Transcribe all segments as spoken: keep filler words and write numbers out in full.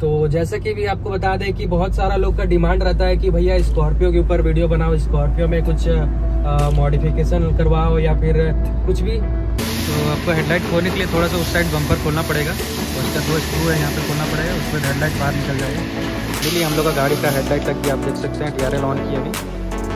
तो जैसे कि भी आपको बता दें कि बहुत सारा लोग का डिमांड रहता है कि भैया स्कॉर्पियो के ऊपर वीडियो बनाओ, स्कॉर्पियो में कुछ मॉडिफिकेशन करवाओ या फिर कुछ भी। तो आपको हेडलाइट खोलने के लिए थोड़ा सा उस साइड बम्पर खोलना पड़ेगा और उसका दो स्क्रू है यहाँ पे खोलना पड़ेगा, उसमें हेडलाइट बाहर निकल जाएगा। इसलिए हम लोग का गाड़ी का हेडलाइट तक भी आप देख सकते हैं डी आर एल ऑन किया अभी।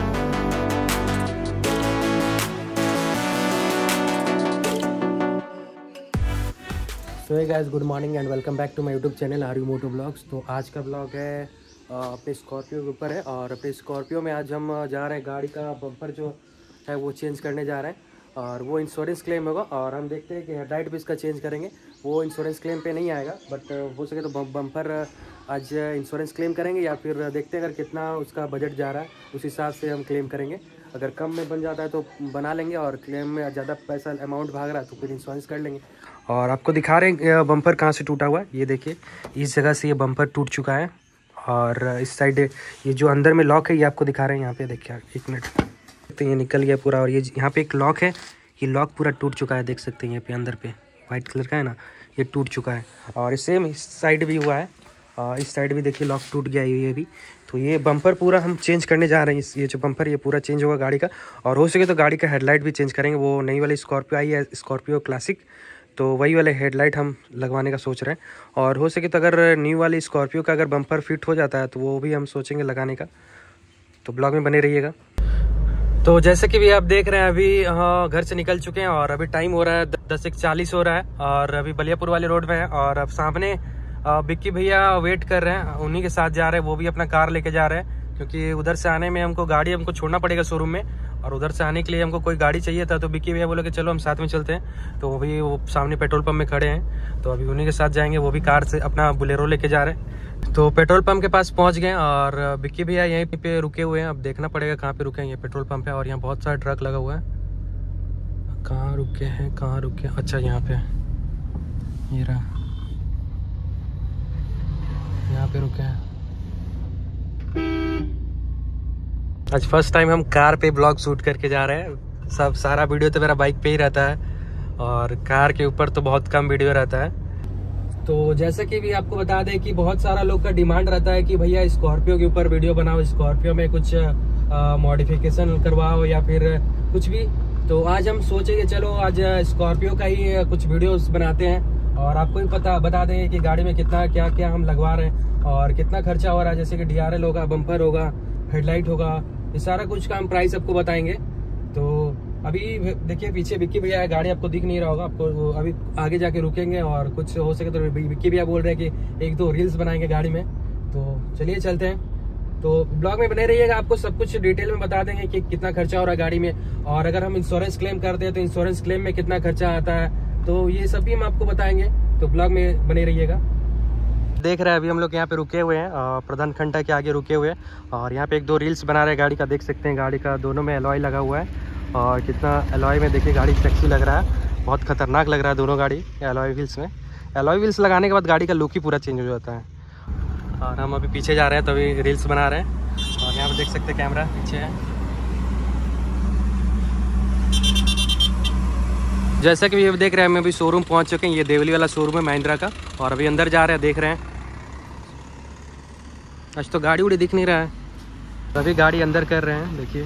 So hey guys, good morning and welcome back to my YouTube channel R U moto blogs. तो आज का ब्लॉग है अपने स्कॉर्पियो के ऊपर है और अपने स्कॉर्पियो में आज हम जा रहे हैं, गाड़ी का बम्पर जो है वो चेंज करने जा रहे हैं और वो इंश्योरेंस क्लेम होगा। और हम देखते हैं कि हेडलाइट भी इसका चेंज करेंगे, वो इंश्योरेंस क्लेम पे नहीं आएगा, बट हो सके तो बम्पर आज इंश्योरेंस क्लेम करेंगे या फिर देखते हैं अगर कितना उसका बजट जा रहा है उस हिसाब से हम क्लेम करेंगे। अगर कम में बन जाता है तो बना लेंगे और क्लेम में ज़्यादा पैसा अमाउंट भाग रहा है तो फिर इंश्योरेंस कर लेंगे। और आपको दिखा रहे हैं बम्पर कहाँ से टूटा हुआ है। ये देखिए, इस जगह से ये बम्पर टूट चुका है और इस साइड ये जो अंदर में लॉक है ये आपको दिखा रहे हैं। यहाँ पे देखिए, एक मिनट, तो ये निकल गया पूरा। और ये यहाँ पे एक लॉक है, ये लॉक पूरा टूट चुका है, देख सकते हैं यहाँ पे अंदर पे वाइट कलर का है ना, ये टूट चुका है। और सेम इस साइड भी हुआ है और इस साइड भी देखिए लॉक टूट गया है ये भी। तो ये बम्पर पूरा हम चेंज करने जा रहे हैं, ये जो बम्पर ये पूरा चेंज होगा गाड़ी का। और हो सके तो गाड़ी का हेडलाइट भी चेंज करेंगे, वो नई वाली स्कॉर्पियो आई है स्कॉर्पियो क्लासिक, तो वही वाले हेडलाइट हम लगवाने का सोच रहे हैं। और हो सके तो अगर न्यू वाली स्कॉर्पियो का अगर बम्पर फिट हो जाता है तो वो भी हम सोचेंगे लगाने का। तो ब्लॉग में बने रहिएगा। तो जैसे कि भी आप देख रहे हैं अभी हाँ घर से निकल चुके हैं और अभी टाइम हो रहा है दस एक चालीस हो रहा है और अभी बलियापुर वाले रोड में है। और अब सामने बिक्की भैया वेट कर रहे हैं, उन्हीं के साथ जा रहे हैं, वो भी अपना कार लेके जा रहे हैं क्योंकि उधर से आने में हमको गाड़ी हमको छोड़ना पड़ेगा शोरूम में और उधर से आने के लिए हमको कोई गाड़ी चाहिए था। तो बिक्की भैया बोले कि चलो हम साथ में चलते हैं। तो वो भी वो सामने पेट्रोल पंप में खड़े हैं, तो अभी उन्हीं के साथ जाएंगे। वो भी कार से अपना बुलेरो लेके जा रहे हैं। तो पेट्रोल पंप के पास पहुंच गए और बिक्की भैया यहीं पे रुके हुए हैं। अब देखना पड़ेगा कहाँ पे रुके हैं। ये पेट्रोल पंप है और यहाँ बहुत सारा ट्रक लगा हुआ है। कहाँ रुके हैं, कहाँ रुके हैं? अच्छा, यहाँ पे ये रहा, यहाँ पे रुके हैं। आज फर्स्ट टाइम हम कार पे ब्लॉग शूट करके जा रहे हैं। सब सारा वीडियो तो मेरा बाइक पे ही रहता है और कार के ऊपर तो बहुत कम वीडियो रहता है। तो जैसे कि भी आपको बता दें कि बहुत सारा लोग का डिमांड रहता है कि भैया स्कॉर्पियो के ऊपर वीडियो बनाओ, स्कॉर्पियो में कुछ मॉडिफिकेशन करवाओ या फिर कुछ भी। तो आज हम सोचे कि चलो आज स्कॉर्पियो का ही कुछ वीडियोस बनाते हैं और आपको भी पता बता देंगे कि गाड़ी में कितना क्या क्या हम लगवा रहे हैं और कितना खर्चा हो रहा है। जैसे कि डी आर एल होगा, बम्पर होगा, हेडलाइट होगा, ये सारा कुछ का हम प्राइस आपको बताएंगे। तो अभी देखिए पीछे बिक्की भैया है, गाड़ी आपको दिख नहीं रहा होगा, आपको अभी आगे जाके रुकेंगे और कुछ हो सके तो बिक्की भैया बोल रहे हैं कि एक दो रील्स बनाएंगे गाड़ी में। तो चलिए चलते हैं। तो ब्लॉग में बने रहिएगा, आपको सब कुछ डिटेल में बता देंगे कि कितना खर्चा हो रहा है गाड़ी में और अगर हम इंश्योरेंस क्लेम करते हैं तो इंश्योरेंस क्लेम में कितना खर्चा आता है, तो ये सब भी हम आपको बताएंगे। तो ब्लॉग में बने रहिएगा। देख रहे हैं अभी हम लोग यहाँ पे रुके हुए हैं, प्रधान खंडा के आगे रुके हुए हैं और यहाँ पे एक दो रील्स बना रहे हैं गाड़ी का। देख सकते हैं गाड़ी का दोनों में एलॉय लगा हुआ है और कितना एलॉय में देखिए गाड़ी सेक्सी लग रहा है, बहुत खतरनाक लग रहा है दोनों गाड़ी एलॉय व्हील्स में। एलॉय व्हील्स लगाने के बाद गाड़ी का लुक ही पूरा चेंज हो जाता है। और हम अभी पीछे जा रहे हैं तो अभी रील्स बना रहे हैं और यहाँ पर देख सकते हैं कैमरा पीछे है। जैसा कि भी देख रहे हैं हम अभी शोरूम पहुंच चुके हैं, ये देवली वाला शोरूम है महिंद्रा का और अभी अंदर जा रहे हैं, देख रहे हैं। आज तो गाड़ी उड़ी दिख नहीं रहा है, अभी गाड़ी अंदर कर रहे हैं, देखिए।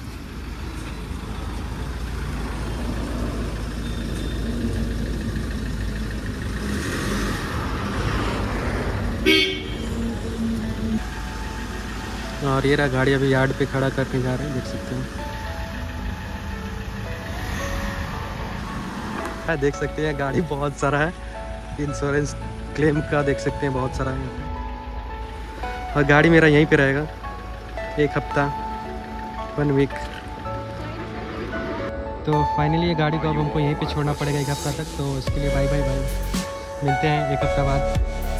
और ये रहा गाड़ी अभी यार्ड पे खड़ा करके जा रहे हैं, देख सकते हैं। देख सकते हैं गाड़ी बहुत सारा है, इंश्योरेंस क्लेम का देख सकते हैं बहुत सारा है। और गाड़ी मेरा यहीं पे रहेगा एक हफ्ता, वन वीक। तो फाइनली ये गाड़ी को अब हमको यहीं पे छोड़ना पड़ेगा एक हफ्ता तक। तो इसके लिए बाय बाय बाय, मिलते हैं एक हफ्ता बाद।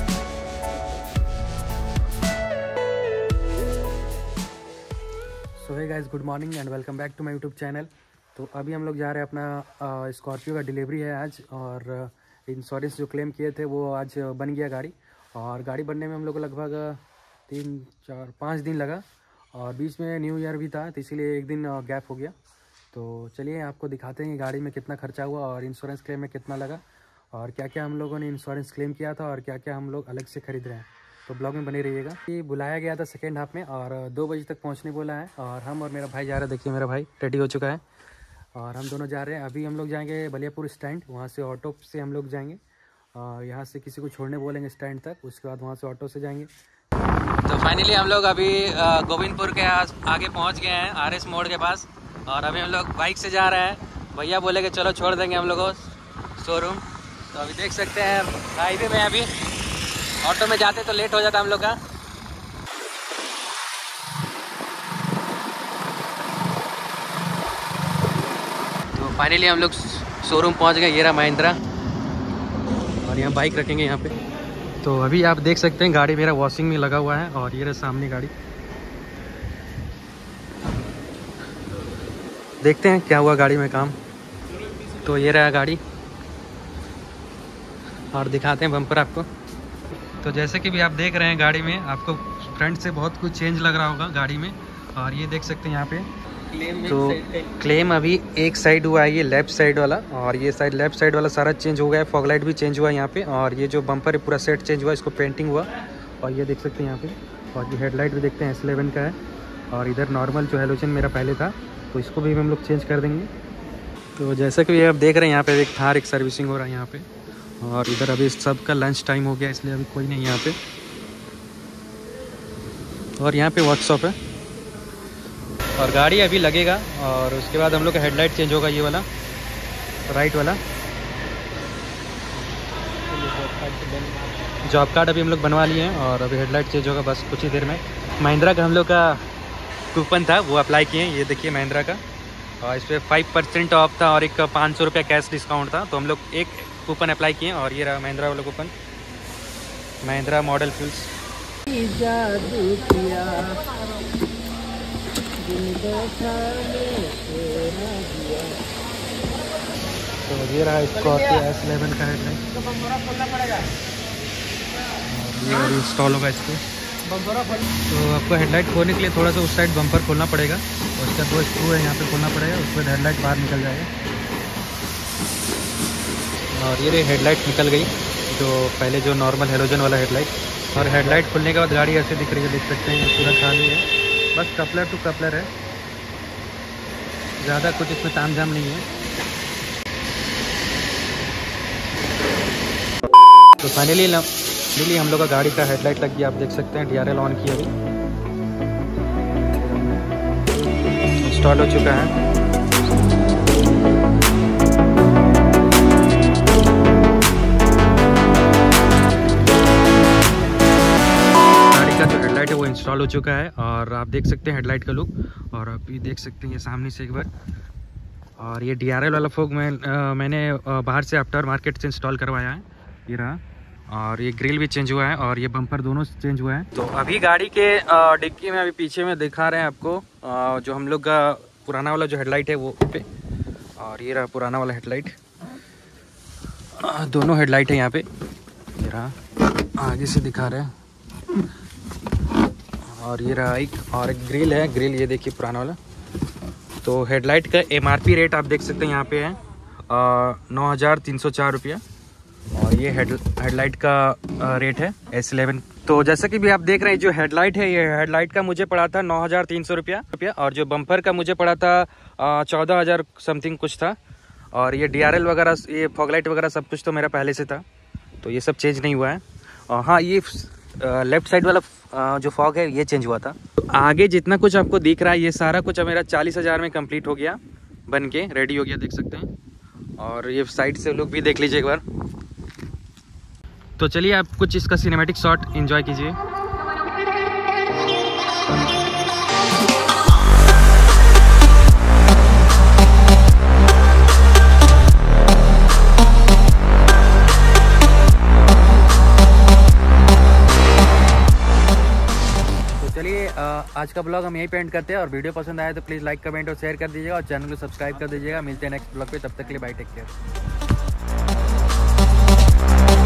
So hey guys, good morning and welcome back to my YouTube channel. तो अभी हम लोग जा रहे हैं, अपना स्कॉर्पियो का डिलीवरी है आज और इंश्योरेंस जो क्लेम किए थे वो आज बन गया गाड़ी। और गाड़ी बनने में हम लोग को लगभग तीन चार पाँच दिन लगा और बीच में न्यू ईयर भी था तो इसीलिए एक दिन गैप हो गया। तो चलिए आपको दिखाते हैं गाड़ी में कितना खर्चा हुआ और इंश्योरेंस क्लेम में कितना लगा और क्या क्या हम लोगों ने इंश्योरेंस क्लेम किया था और क्या क्या हम लोग अलग से खरीद रहे हैं। तो ब्लॉग में बने रहिएगा। ये बुलाया गया था सेकेंड हाफ में और दो बजे तक पहुंचने बोला है और हम और मेरा भाई जा रहे हैं। देखिए मेरा भाई रेडी हो चुका है और हम दोनों जा रहे हैं। अभी हम लोग जाएंगे बलियापुर स्टैंड, वहाँ से ऑटो से हम लोग जाएंगे और यहाँ से किसी को छोड़ने बोलेंगे स्टैंड तक, उसके बाद वहाँ से ऑटो से जाएंगे। तो फाइनली हम लोग अभी गोविंदपुर के आगे पहुँच गए हैं, आर एस मोड़ के पास। और अभी हम लोग बाइक से जा रहे हैं। भैया बोले कि चलो छोड़ देंगे हम लोग को शोरूम। तो अभी देख सकते हैं हाईवे में, अभी ऑटो में जाते तो लेट हो जाता हम लोग का। तो फाइनली हम लोग शोरूम पहुंच गए। ये रहा महिंद्रा और यहाँ बाइक रखेंगे यहाँ पे। तो अभी आप देख सकते हैं गाड़ी मेरा वॉशिंग में लगा हुआ है और ये रहा सामने गाड़ी। देखते हैं क्या हुआ गाड़ी में काम। तो ये रहा गाड़ी और दिखाते हैं बम्पर आपको। तो जैसे कि भी आप देख रहे हैं गाड़ी में आपको फ्रंट से बहुत कुछ चेंज लग रहा होगा गाड़ी में। और ये देख सकते हैं यहाँ पे क्लेम, तो क्लेम अभी एक साइड हुआ है, ये लेफ्ट साइड वाला, और ये साइड लेफ्ट साइड वाला सारा चेंज हो गया है। फॉग लाइट भी चेंज हुआ है यहाँ पे और ये जो बम्पर है पूरा सेट चेंज हुआ, इसको पेंटिंग हुआ। और ये देख सकते हैं यहाँ पे। और ये हेडलाइट भी देखते हैं एस इलेवन का है। और इधर नॉर्मल जो हेलोजन मेरा पहले था तो इसको भी हम लोग चेंज कर देंगे। तो जैसा कि आप देख रहे हैं यहाँ पे एक थार एक सर्विसिंग हो रहा है यहाँ पे। और इधर अभी सबका लंच टाइम हो गया इसलिए अभी कोई नहीं यहाँ पे। और यहाँ पे वर्कशॉप है और गाड़ी अभी लगेगा और उसके बाद हम लोग का हेडलाइट चेंज होगा, ये वाला राइट वाला। जॉब कार्ड अभी हम लोग बनवा लिए हैं और अभी हेडलाइट चेंज होगा बस कुछ ही देर में। महिंद्रा का हम लोग का कूपन था वो अप्लाई किए हैं, ये देखिए महिंद्रा का। और इस पर फाइव परसेंट ऑफ था और एक पाँच सौ रुपया कैश डिस्काउंट था। तो हम लोग एक कूपन अप्लाई किए और ये रहा महिंद्रा वाला कूपन, महिंद्रा मॉडल फ्यूल्स। तो ये रहा स्कॉर्पियो एस इलेवन का हेडलाइट। ये इंस्टॉल होगा इस पर। तो आपको हेडलाइट खोलने के लिए थोड़ा सा उस साइड बम्पर खोलना पड़ेगा और उसका दो स्क्रू है यहाँ पे खोलना पड़ेगा, उसके बाद हेडलाइट बाहर निकल जाएगा। और ये हेडलाइट निकल गई जो पहले जो नॉर्मल हेलोजन वाला हेडलाइट। और हेडलाइट खुलने के बाद गाड़ी ऐसे दिख रही है, देख सकते हैं पूरा खाली है, बस कपलर टू कपलर है, ज़्यादा कुछ इसमें ताम झाम नहीं है। तो फाइनली फाइनली हम लोग का गाड़ी का हेडलाइट लग गया, आप देख सकते हैं। डी आर एल ऑन किया, अभी इंस्टॉल हो चुका है। गाड़ी का जो हेडलाइट है वो इंस्टॉल हो चुका है और आप देख सकते हैं हेडलाइट का लुक। और अभी देख सकते हैं ये सामने से एक बार। और ये डी आर एल वाला फोग मैं आ, मैंने आ, बाहर से आफ्टर मार्केट से इंस्टॉल करवाया है, ये रहा। और ये ग्रिल भी चेंज हुआ है और ये बम्पर दोनों चेंज हुआ है। तो अभी गाड़ी के डिक्की में अभी पीछे में दिखा रहे हैं आपको आ, जो हम लोग का पुराना वाला जो हेडलाइट है वो पे। और ये रहा पुराना वाला हेडलाइट, दोनों हेडलाइट है यहाँ पे, ये रहा आगे से दिखा रहे हैं। और ये रहा एक और एक ग्रिल है, ग्रिल ये देखिए पुराना वाला। तो हेडलाइट का एम आर पी रेट आप देख सकते हैं यहाँ पे है नौ हज़ार तीन सौ चार रुपया और ये हेड हेडलाइट का आ, रेट है एस इलेवन। तो जैसा कि भी आप देख रहे हैं जो हेडलाइट है, ये हेडलाइट का मुझे पड़ा था नौ हज़ार तीन सौ रुपया रुपया और जो बम्पर का मुझे पड़ा था चौदह हज़ार समथिंग कुछ था। और ये डी आर एल वगैरह, ये फॉगलाइट वगैरह सब कुछ तो मेरा पहले से था, तो ये सब चेंज नहीं हुआ है। और हाँ, ये लेफ्ट साइड वाला आ, जो फॉग है ये चेंज हुआ था। तो आगे जितना कुछ आपको दिख रहा है ये सारा कुछ मेरा चालीस हज़ार में कंप्लीट हो गया, बन के रेडी हो गया, देख सकते हैं। और ये साइड से लोग भी देख लीजिए एक बार। तो चलिए आप कुछ इसका सिनेमैटिक शॉट एंजॉय कीजिए। चलिए आज का ब्लॉग हम यहीं पे एंड करते हैं। और वीडियो पसंद आया तो प्लीज़ लाइक कमेंट और शेयर कर दीजिएगा और चैनल को सब्सक्राइब कर दीजिएगा। मिलते हैं नेक्स्ट ब्लॉग पे, तब तक के लिए बाय, टेक केयर।